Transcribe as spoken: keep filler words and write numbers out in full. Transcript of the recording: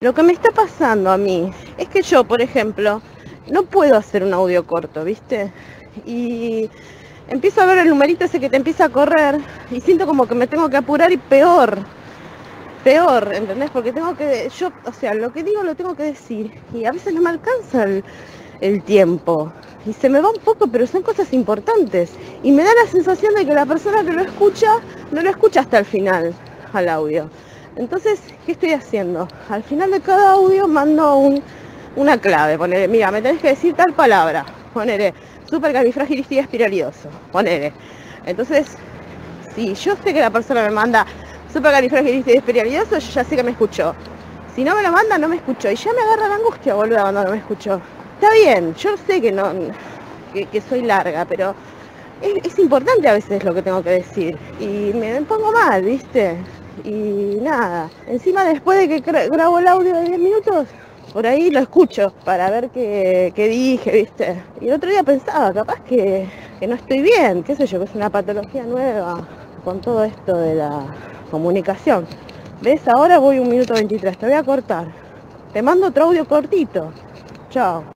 Lo que me está pasando a mí es que yo, por ejemplo, no puedo hacer un audio corto, ¿viste? Y empiezo a ver el numerito ese que te empieza a correr y siento como que me tengo que apurar y peor, peor, ¿entendés? Porque tengo que, yo, o sea, lo que digo lo tengo que decir y a veces no me alcanza el, el tiempo y se me va un poco, pero son cosas importantes y me da la sensación de que la persona que lo escucha no lo escucha hasta el final al audio. Entonces, ¿qué estoy haciendo? Al final de cada audio mando un, una clave, ponele, mira, me tenés que decir tal palabra, ponele, supercalifragilisticoexpialidocious, ponele. Entonces, si yo sé que la persona me manda supercalifragilisticoexpialidocious, yo ya sé que me escuchó. Si no me lo manda, no me escuchó. Y ya me agarra la angustia, boludo, cuando no me escuchó. Está bien, yo sé que no, que, que soy larga, pero es, es importante a veces lo que tengo que decir. Y me pongo mal, ¿viste? Y nada, encima después de que grabo el audio de diez minutos, por ahí lo escucho para ver qué, qué dije, ¿viste? Y el otro día pensaba, capaz que, que no estoy bien, qué sé yo, que es una patología nueva con todo esto de la comunicación. ¿Ves? Ahora voy un minuto veintitrés, te voy a cortar. Te mando otro audio cortito. Chao.